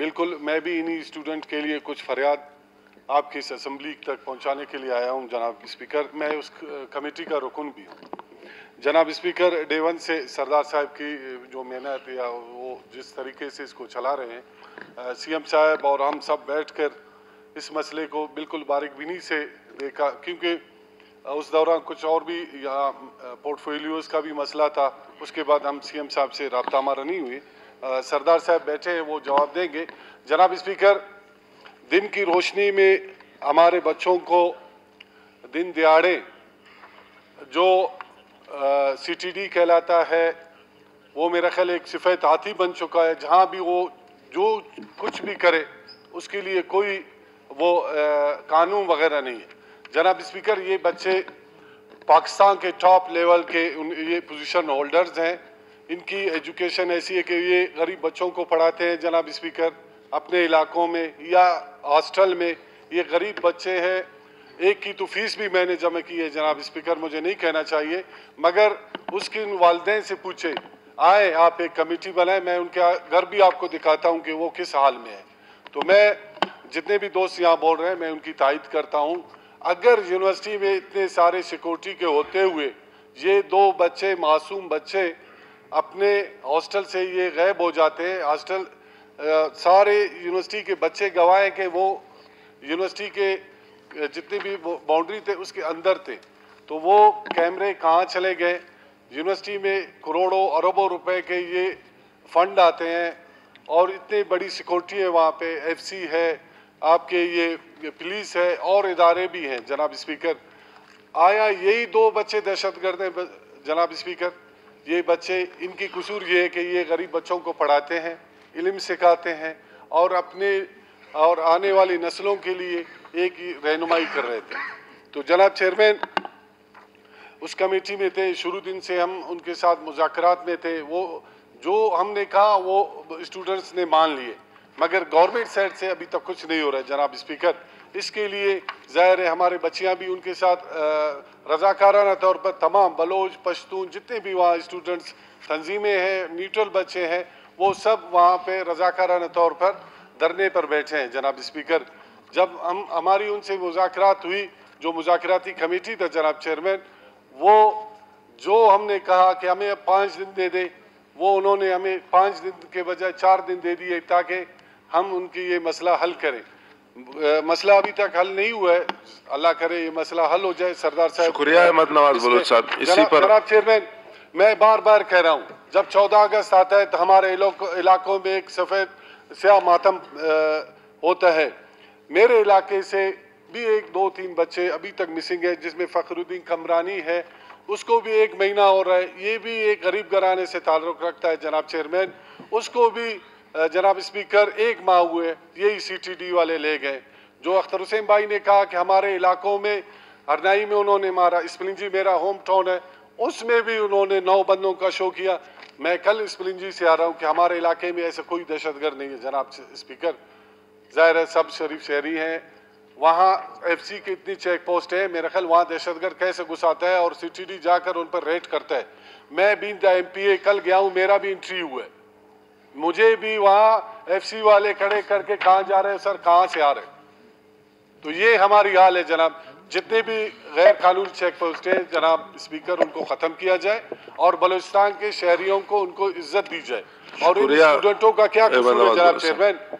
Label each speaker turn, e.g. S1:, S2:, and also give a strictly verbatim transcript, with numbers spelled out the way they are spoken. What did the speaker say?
S1: बिल्कुल, मैं भी इन्हीं स्टूडेंट के लिए कुछ फरियाद आपकी इस असम्बली तक पहुंचाने के लिए आया हूं। जनाब स्पीकर, मैं उस कमेटी का रुकन भी हूं। जनाब स्पीकर, डे वन से सरदार साहब की जो मेहनत या वो जिस तरीके से इसको चला रहे हैं, सीएम साहब और हम सब बैठकर इस मसले को बिल्कुल बारीकबीनी से देखा, क्योंकि उस दौरान कुछ और भी यहाँ पोर्टफोलियोज़ का भी मसला था। उसके बाद हम सीएम साहब से रब्ता हमारा नहीं हुई। आ, सरदार साहब बैठे हैं, वो जवाब देंगे। जनाब स्पीकर, दिन की रोशनी में हमारे बच्चों को दिन दिहाड़े जो सीटीडी कहलाता है, वो मेरा ख्याल एक सिफत हाथी बन चुका है। जहाँ भी वो जो कुछ भी करे उसके लिए कोई वो आ, कानून वगैरह नहीं है। जनाब स्पीकर, ये बच्चे पाकिस्तान के टॉप लेवल के उन ये पोजीशन होल्डर्स हैं। इनकी एजुकेशन ऐसी है कि ये गरीब बच्चों को पढ़ाते हैं। जनाब स्पीकर, अपने इलाकों में या हॉस्टल में ये गरीब बच्चे हैं। एक की तो फीस भी मैंने जमा की है। जनाब स्पीकर, मुझे नहीं कहना चाहिए, मगर उसके वालिदैन से पूछे, आए आप एक कमेटी बनाए, मैं उनके घर भी आपको दिखाता हूँ कि वो किस हाल में है। तो मैं जितने भी दोस्त यहाँ बोल रहे हैं, मैं उनकी तायद करता हूँ। अगर यूनिवर्सिटी में इतने सारे सिक्योरिटी के होते हुए ये दो बच्चे, मासूम बच्चे, अपने हॉस्टल से ये गायब हो जाते हैं, हॉस्टल सारे यूनिवर्सिटी के बच्चे गवाए कि वो यूनिवर्सिटी के जितने भी बाउंड्री थे उसके अंदर थे, तो वो कैमरे कहाँ चले गए। यूनिवर्सिटी में करोड़ों अरबों रुपए के ये फंड आते हैं और इतनी बड़ी सिक्योरिटी है वहाँ पे, एफसी है, आपके ये पुलिस है और इदारे भी हैं। जनाब स्पीकर, आया यही दो बच्चे दहशतगर्द हैं। जनाब स्पीकर, ये बच्चे, इनकी कसूर ये है कि ये गरीब बच्चों को पढ़ाते हैं, इल्म सिखाते हैं और अपने और आने वाली नस्लों के लिए एक रहनुमाई कर रहे थे। तो जनाब चेयरमैन उस कमेटी में थे, शुरू दिन से हम उनके साथ मुज़ाकरात में थे। वो जो हमने कहा वो स्टूडेंट्स ने मान लिए, मगर गवर्नमेंट साइड से अभी तक कुछ नहीं हो रहा है। जनाब स्पीकर, इसके लिए ज़ाहिर है हमारे बच्चियाँ भी उनके साथ रज़ाकाराना तौर पर तमाम बलोच, पश्तून, जितने भी वहाँ स्टूडेंट्स तंजीमें हैं, न्यूट्रल बच्चे हैं, वो सब वहाँ पे रज़ाकाराना तौर पर धरने पर बैठे हैं। जनाब स्पीकर, जब हम हमारी उनसे मुज़ाकरात हुई, जो मुज़ाकराती कमेटी था जनाब चेयरमैन, वो जो हमने कहा कि हमें अब पाँच दिन दे दे, वो उन्होंने हमें पाँच दिन के बजाय चार दिन दे दिए ताकि हम उनकी ये मसला हल करें। मसला अभी तक हल नहीं हुआ है, अल्लाह करे ये मसला हल हो जाए। सरदार साहब,
S2: शुक्रिया अहमद नवाज बलोच साहब। इसी पर
S1: जनाब चेयरमैन, मैं बार बार कह रहा हूँ, जब चौदह अगस्त आता है तो हमारे इलाकों में एक सफ़ेद स्याह मातम होता है। मेरे इलाके से भी एक दो तीन बच्चे अभी तक मिसिंग है, जिसमें फ़खरुद्दीन कमरानी है, उसको भी एक महीना हो रहा है। ये भी एक गरीब घराने से ताल्लुक़ रखता है। जनाब चेयरमैन, उसको भी जनाब स्पीकर एक माह हुए यही सीटीडी वाले ले गए। जो अख्तर हुसैन भाई ने कहा कि हमारे इलाकों में हरनाई में उन्होंने मारा, स्पलिंजी मेरा होम टाउन है, उसमें भी उन्होंने नौ बंदों का शो किया। मैं कल स्पलिंजी से आ रहा हूँ कि हमारे इलाके में ऐसा कोई दहशतगर्द नहीं है। जनाब स्पीकर, ज़ाहिर है सब शरीफ शहरी हैं, वहाँ एफसी की इतनी चेक पोस्ट है, मेरा ख्याल वहाँ दहशतगर्द कैसे घुसाता है और सीटीडी जाकर उन पर रेड करता है। मैं भी एम पी ए कल गया हूँ, मेरा भी इंट्री हुआ है, मुझे भी वहाँ एफसी वाले खड़े करके कहाँ जा रहे हैं सर, कहाँ से आ रहे हैं। तो ये हमारी हाल है जनाब। जितने भी गैर कानूनी चेक पोस्ट हैं जनाब स्पीकर, उनको ख़त्म किया जाए और बलूचिस्तान के शहरियों को उनको इज्जत दी जाए। और इन स्टूडेंटों का क्या कसूर है जनाब चेयरमैन?